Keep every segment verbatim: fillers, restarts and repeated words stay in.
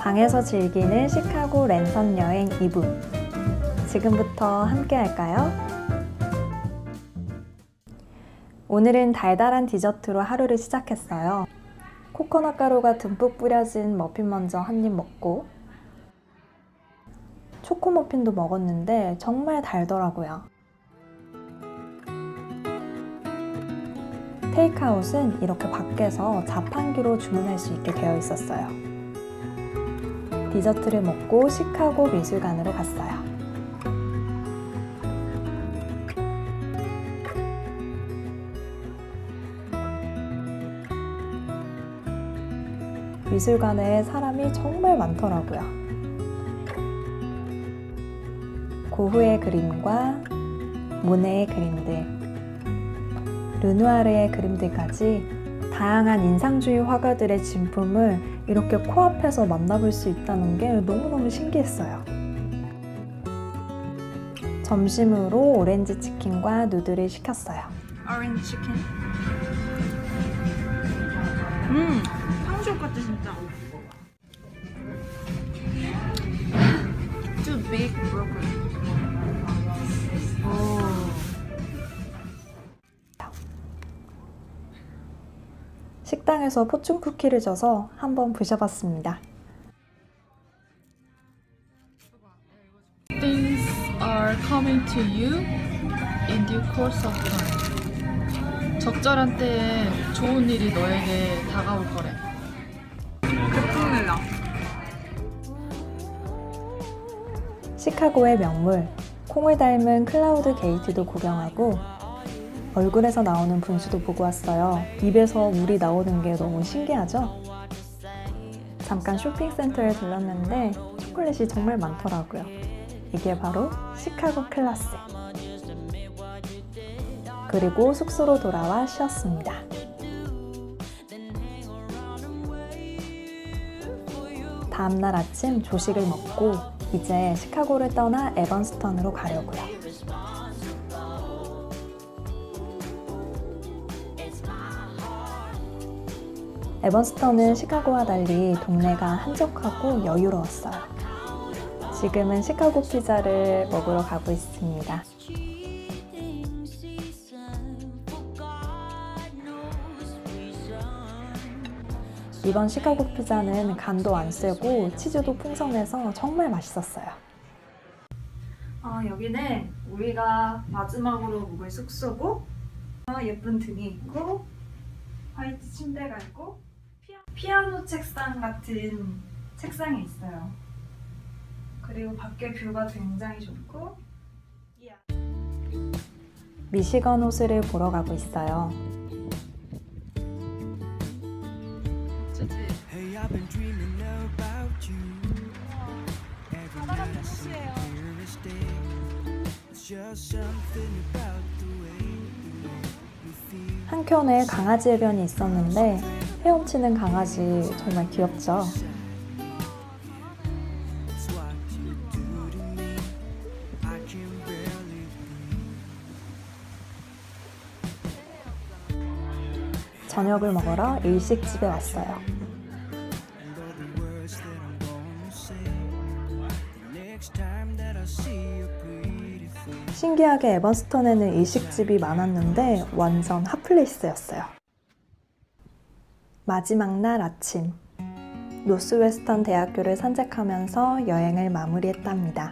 방에서 즐기는 시카고 랜선 여행 이 부. 지금부터 함께 할까요? 오늘은 달달한 디저트로 하루를 시작했어요. 코코넛 가루가 듬뿍 뿌려진 머핀 먼저 한 입 먹고 초코 머핀도 먹었는데 정말 달더라고요. 테이크아웃은 이렇게 밖에서 자판기로 주문할 수 있게 되어 있었어요. 디저트를 먹고 시카고 미술관으로 갔어요. 미술관에 사람이 정말 많더라고요. 고흐의 그림과 모네의 그림들, 르누아르의 그림들까지 다양한 인상주의 화가들의 진품을 이렇게 코앞에서 만나볼 수 있다는 게 너무너무 신기했어요. 점심으로 오렌지 치킨과 누들을 시켰어요. 오렌지 치킨. 음, 탕수육 같아 진짜. Too big broccoli. 오. 식당에서 포춘 쿠키를 줘서 한번 부셔봤습니다. Things are coming to you in due course of time. 적절한 때에 좋은 일이 너에게 다가올 거래. 급풍을 나. 시카고의 명물, 콩을 닮은 클라우드 게이트도 구경하고 얼굴에서 나오는 분수도 보고 왔어요. 입에서 물이 나오는 게 너무 신기하죠? 잠깐 쇼핑센터에 들렀는데 초콜릿이 정말 많더라고요. 이게 바로 시카고 클라스. 그리고 숙소로 돌아와 쉬었습니다. 다음날 아침 조식을 먹고 이제 시카고를 떠나 에번스턴으로 가려고요. 에번스턴은 시카고와 달리 동네가 한적하고 여유로웠어요. 지금은 시카고 피자를 먹으러 가고 있습니다. 이번 시카고 피자는 간도 안 세고 치즈도 풍성해서 정말 맛있었어요. 어, 여기는 우리가 마지막으로 묵을 숙소고 어, 예쁜 등이 있고 화이트 침대가 있고 피아, 피아노 책상 같은 책상이 있어요. 그리고 밖에 뷰가 굉장히 좋고 미시건 호수를 보러 가고 있어요. 바다같은 호수예요. 한켠에 강아지 해변이 있었는데 헤엄치는 강아지 정말 귀엽죠? 저녁을 먹으러 일식집에 왔어요. 신기하게 에번스턴에는 일식집이 많았는데 완전 핫플레이스였어요. 마지막 날 아침, 노스웨스턴 대학교를 산책하면서 여행을 마무리했답니다.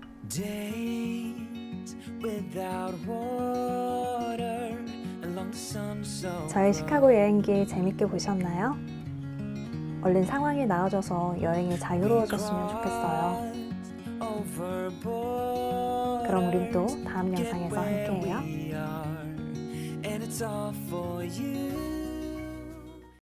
저희 시카고 여행기 재밌게 보셨나요? 얼른 상황이 나아져서 여행이 자유로워졌으면 좋겠어요. 그럼 우린 또 다음 영상에서 함께해요.